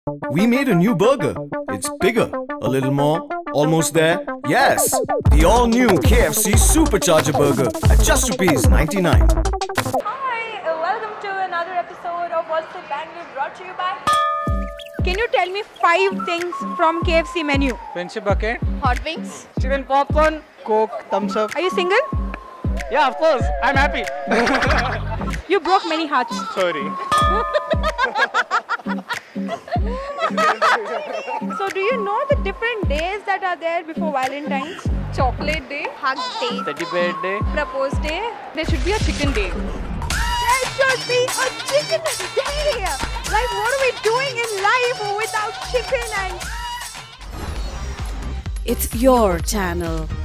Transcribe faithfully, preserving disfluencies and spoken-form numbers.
We made a new burger. It's bigger, a little more, almost there. Yes, the all-new K F C Supercharger Burger at just rupees ninety-nine. Hi, uh, welcome to another episode of Whatsay Bangalore, brought to you by. Can you tell me five things from K F C menu? Friendship bucket, Hot wings. chicken popcorn, Coke, thumbs up. Are you single? Yeah, of course. I'm happy. You broke many hearts. Sorry. So do you know the different days that are there before Valentine's? Chocolate day, hug day, Teddy bear day. propose day. There should be a chicken day. There should be a chicken day. Like, what are we doing in life without chicken? And It's your channel.